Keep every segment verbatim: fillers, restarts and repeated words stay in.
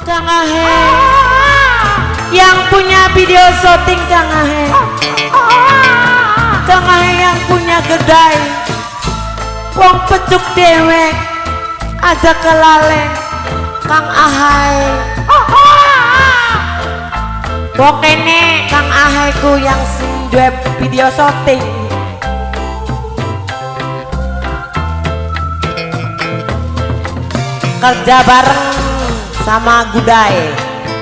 Kang Ahe yang punya video syuting, Kang Ahe Kang Ahe yang punya kedai wong pecuk dewek aja kelalen Kang Ahe pokoknya Kang Ahe ku yang sing duwe video syuting kerja bareng sama Gudai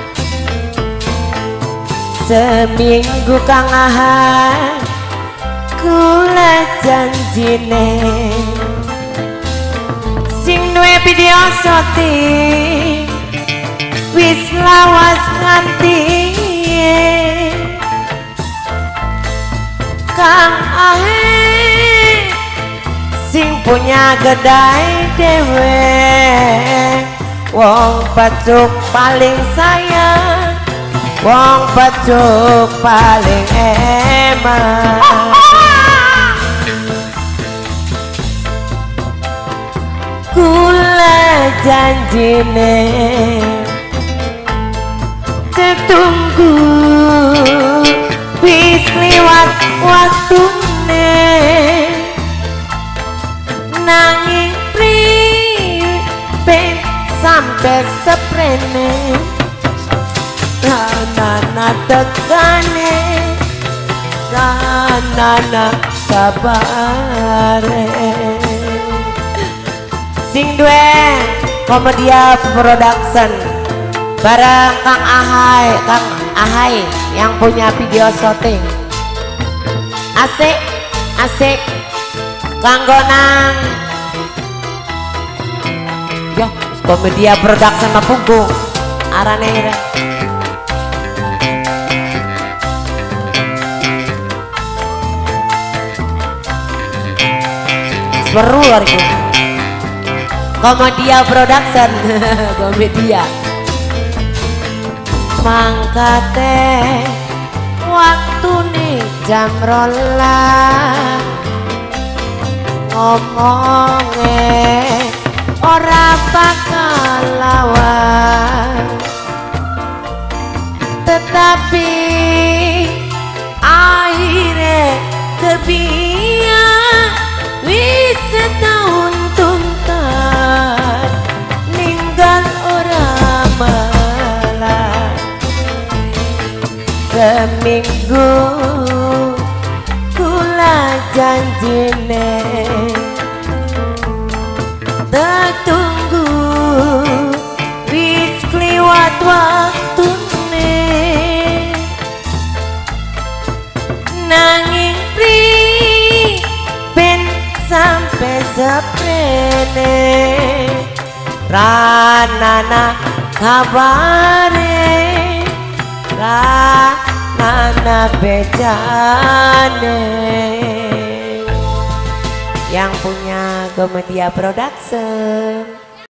seminggu Kang Ahe kula janjine sing duwe video syuting wis lawas nganti Kang Ahe sing punya kedai dewe wong pecuk paling sayang wong pecuk paling eman kula janjine ketunggu wis liwat waktune nanging pripe sampai seprene nana tekane nana kabare sing duwe Komedia Production bareng Kang Ahe Kang Ahe yang punya video syuting asik asik kanggo nang yo Komedia Production mah punggung arane ira seru lagi Komedia Production Komedia mangkate waktu nih jam rolas ngomongnya ora bakal lawan tetapi akhirnya kebiak wis setahun tuntas ninggal ora malah seminggu kula janjine tertunggu wis kliwat waktune nanging priben sampai seprene ranana kabare ranana bejane yang punya Komedia Production.